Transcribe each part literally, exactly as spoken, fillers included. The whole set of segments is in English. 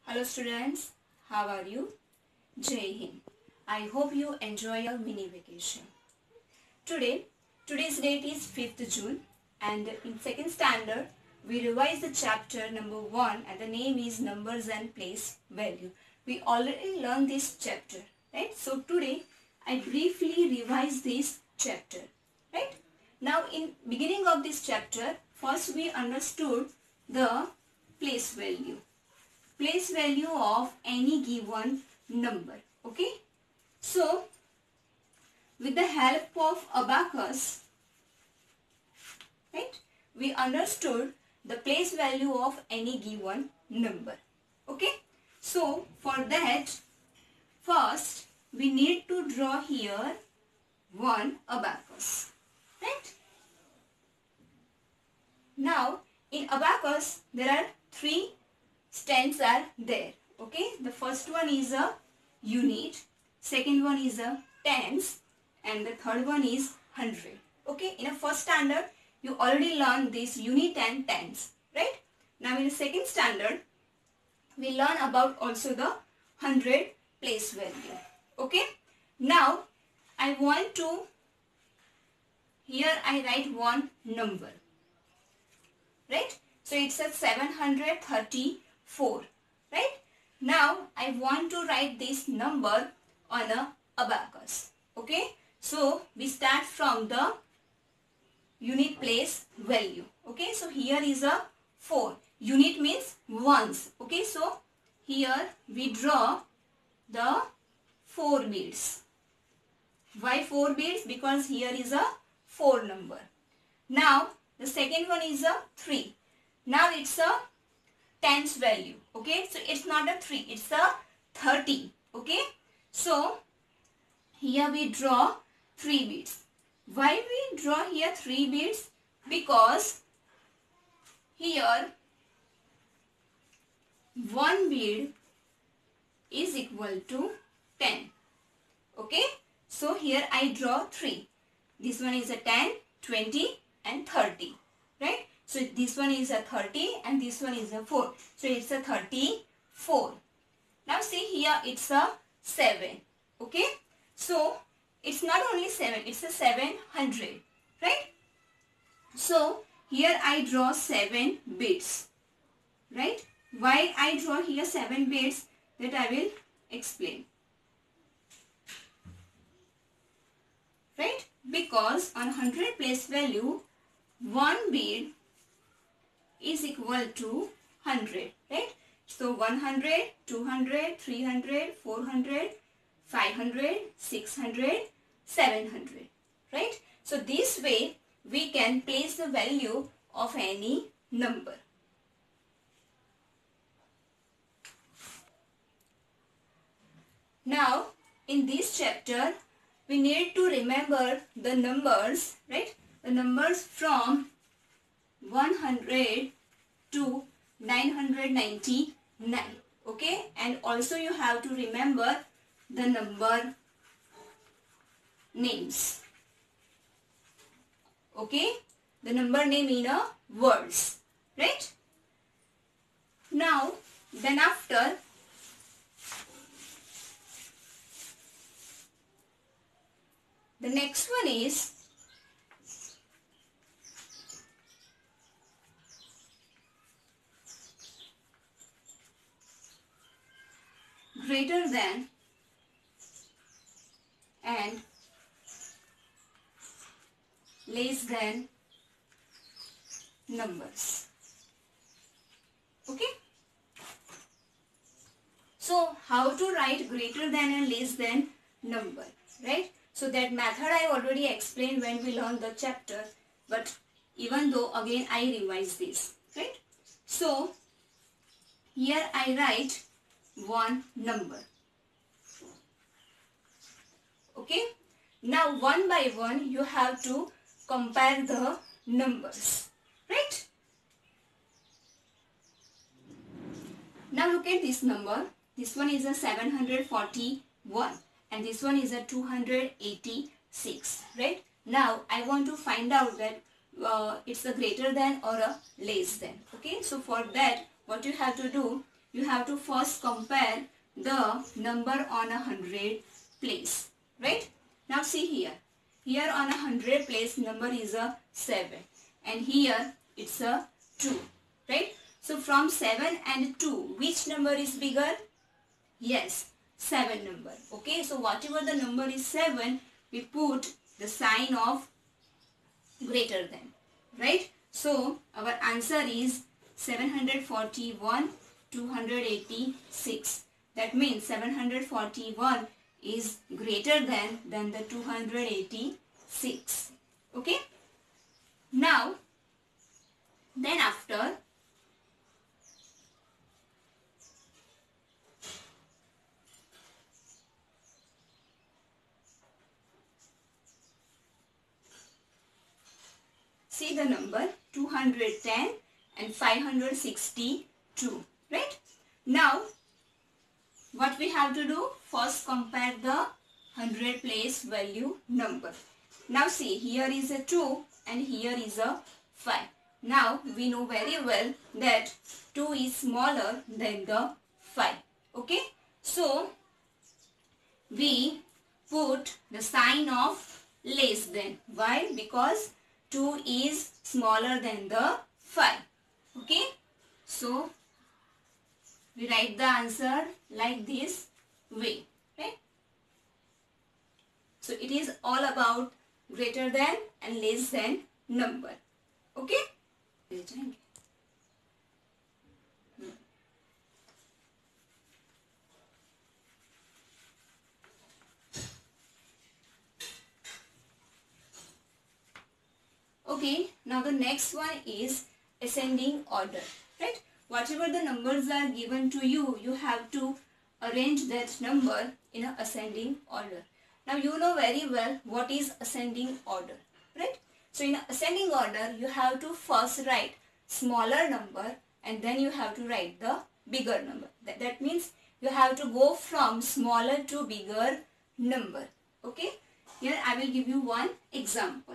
Hello students, how are you? Jai Hind. I hope you enjoy your mini vacation. Today, today's date is fifth June and in second standard we revise the chapter number one and the name is Numbers and Place Value. We already learned this chapter, right? So today I briefly revise this chapter, right? Now in beginning of this chapter, first we understood the place value. Place value of any given number, okay? So with the help of abacus, right, we understood the place value of any given number, okay? So for that, first we need to draw here one abacus, right? Now in abacus there are three stands are there, okay? The first one is a unit, second one is a tens, and the third one is hundred, okay? In a first standard you already learned this unit and tens, right? Now in the second standard we learn about also the hundred place value, okay? Now I want to, here I write one number, right? So it's a seven hundred thirty-four, right? Now I want to write this number on a abacus, okay? So we start from the unit place value, okay? So here is a four. Unit means ones, okay? So here we draw the four beads. Why four beads? Because here is a four number. Now the second one is a three. Now it's a tens value, okay? So it's not a three, it's a thirty, okay? So here we draw three beads. Why we draw here three beads? Because here one bead is equal to ten, okay? So here I draw three. This one is a ten, twenty and thirty, right? So this one is a thirty and this one is a four. So it's a thirty-four. Now see here it's a seven, okay? So it's not only seven, it's a seven hundred, right? So here I draw seven beads, right? Why I draw here seven beads, that I will explain, right? Because on hundred place value, one bead is equal to one hundred, right? So one hundred, two hundred, three hundred, four hundred, five hundred, six hundred, seven hundred, right? So this way we can place the value of any number. Now in this chapter we need to remember the numbers, right? The numbers from one hundred to nine hundred ninety-nine, okay? And also you have to remember the number names, okay? The number name in a words, right? Now then after the next one is greater than and less than numbers, okay? So how to write greater than and less than number, right? So that method I already explained when we learned the chapter, but even though again I revise this, right? So here I write one number, okay? Now one by one you have to compare the numbers, right? Now look at this number. This one is a seven hundred forty-one and this one is a two hundred eighty-six, right? Now I want to find out that uh, it's a greater than or a less than, okay? So for that what you have to do, you have to first compare the number on a hundred place, right? Now see here. Here on a hundred place number is a seven and here it's a two, right? So from seven and two, which number is bigger? Yes, seven number. Okay, so whatever the number is seven, we put the sign of greater than, right? So our answer is seven hundred forty-one, two hundred eighty-six. That means seven hundred forty-one is greater than than the two hundred eighty-six. Okay. Now, then after see the number two hundred ten and five hundred sixty-two, right? Now, what we have to do? First compare the hundred place value number. Now see, here is a two and here is a five. Now, we know very well that two is smaller than the five. Okay? So, we put the sign of less than. Why? Because two is smaller than the five. Okay? So, we write the answer like this way. Right? So, it is all about greater than and less than number. Okay? Okay, now the next one is ascending order, right? Whatever the numbers are given to you, you have to arrange that number in a ascending order. Now you know very well what is ascending order, right? So in ascending order, you have to first write smaller number and then you have to write the bigger number. That, that means you have to go from smaller to bigger number. Okay? Here I will give you one example.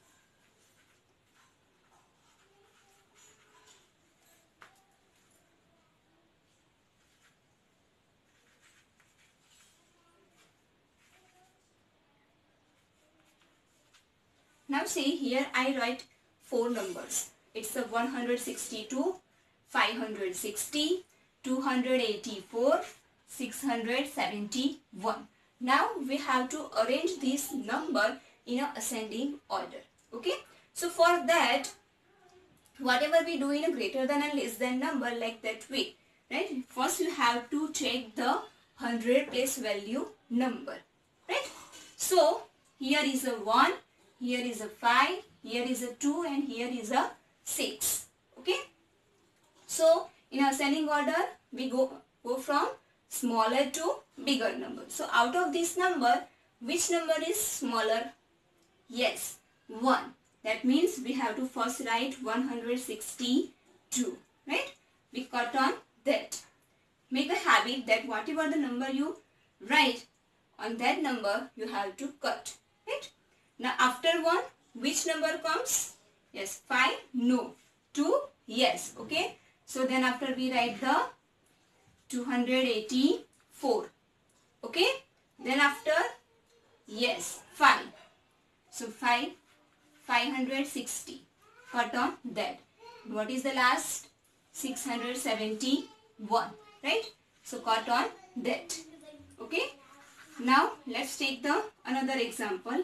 Now see, here I write four numbers. It's a one hundred sixty-two, five hundred sixty, two hundred eighty-four, six hundred seventy-one. Now we have to arrange this number in a ascending order. Okay. So for that, whatever we do in a greater than and less than number, like that way, right? First you have to check the hundred place value number, right? So here is a one. Here is a five, here is a two and here is a six. Okay. So in ascending order, we go, go from smaller to bigger number. So out of this number, which number is smaller? Yes, one. That means we have to first write one hundred sixty-two. Right? We cut on that. Make a habit that whatever the number you write, on that number you have to cut. Right? Now after one, which number comes? Yes, five, no. two, yes, okay. So then after we write the two hundred eighty-four, okay. Then after, yes, five. So five, five hundred sixty, cut on that. What is the last? six hundred seventy-one, right? So cut on that, okay. Now let's take the another example.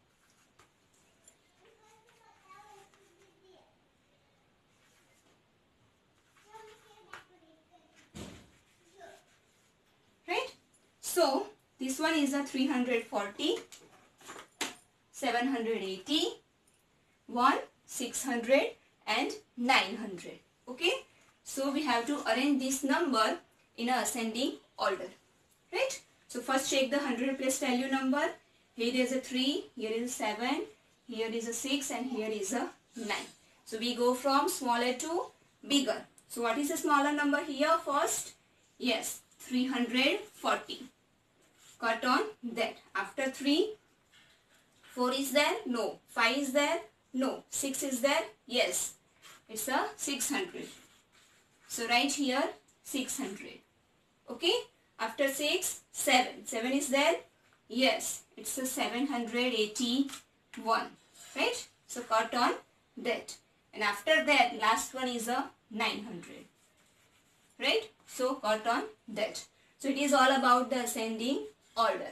So, this one is a three hundred forty, seven hundred eighty, one, six hundred and nine hundred. Okay. So, we have to arrange this number in a ascending order. Right. So, first check the hundred place value number. Here is a three, here is a seven, here is a six and here is a nine. So, we go from smaller to bigger. So, what is the smaller number here first? Yes, three hundred forty. Cut on that. After three, four is there? No. five is there? No. six is there? Yes. It's a six hundred. So write here six hundred. Okay, after six, seven. seven is there? Yes, it's a seven hundred eighty-one. Right? So cut on that. And after that, last one is a nine hundred. Right? So cut on that. So it is all about the ascending order.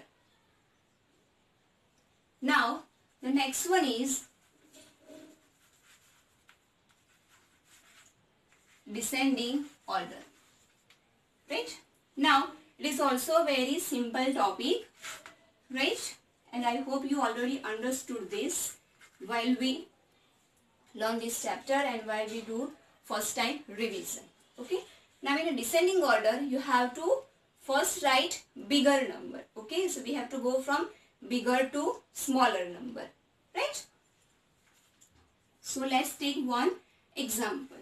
Now, the next one is descending order. Right? Now, it is also a very simple topic. Right? And I hope you already understood this while we learn this chapter and while we do first time revision. Okay? Now, in a descending order, you have to first write bigger number. Okay? So, we have to go from bigger to smaller number. Right? So, let's take one example.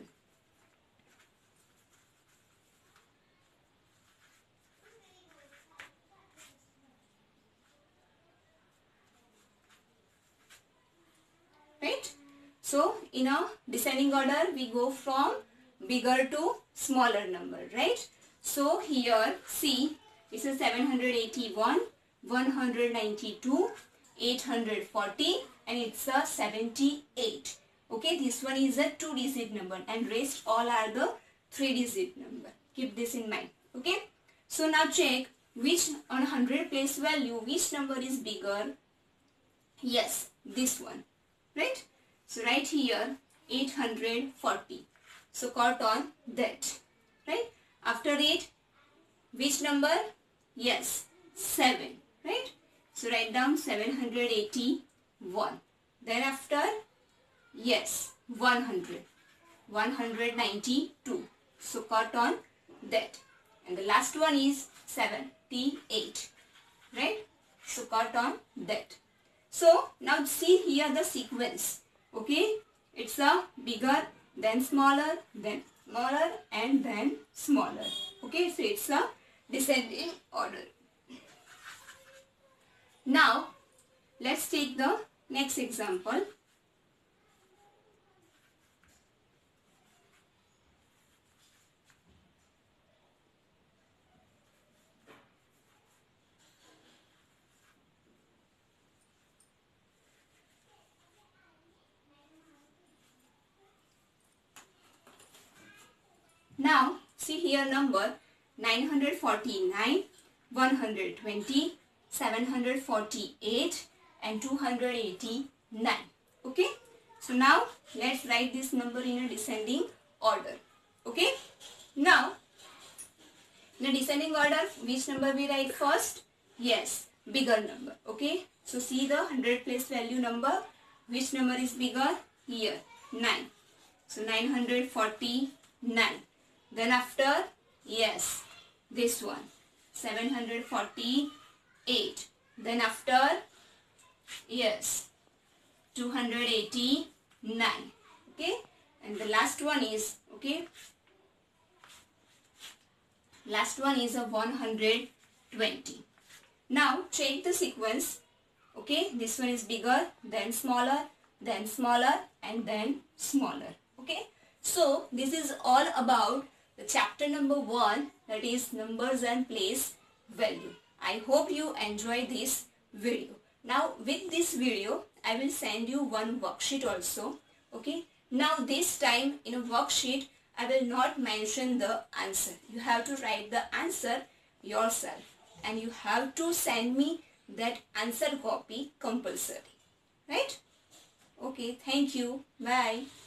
Right? So, in a descending order, we go from bigger to smaller number, right? So, here, see, it's a seven hundred eighty-one, one hundred ninety-two, eight hundred forty, and it's a seventy-eight. Okay, this one is a two digit number and rest all are the three digit number. Keep this in mind. Okay, so now check which on one hundred place value, which number is bigger? Yes, this one. Right? So, right here eight hundred forty. So, cut on that. Right? After eight, which number? Yes, seven. Right? So, write down seven hundred eighty-one. Then after, yes, one hundred. one hundred ninety-two. So, cut on that. And the last one is seventy-eight. Right? So, cut on that. So, now see here the sequence. Okay, it's a bigger, then smaller, then smaller, and then smaller. Okay, so it's a descending order. Now, let's take the next example. Now, see here number nine hundred forty-nine, one hundred twenty, seven hundred forty-eight and two hundred eighty-nine. Okay. So, now let's write this number in a descending order. Okay. Now, in a descending order, which number we write first? Yes, bigger number. Okay. So, see the one hundred place value number. Which number is bigger? Here, nine. So, nine hundred forty-nine. Then after, yes, this one, seven hundred forty-eight. Then after, yes, two hundred eighty-nine. Okay. And the last one is, okay, last one is a one hundred twenty. Now, check the sequence. Okay. This one is bigger, then smaller, then smaller, and then smaller. Okay. So, this is all about the chapter number one, that is numbers and place value. I hope you enjoy this video. Now with this video, I will send you one worksheet also. Okay. Now this time in a worksheet, I will not mention the answer. You have to write the answer yourself and you have to send me that answer copy compulsory. Right? Okay. Thank you. Bye.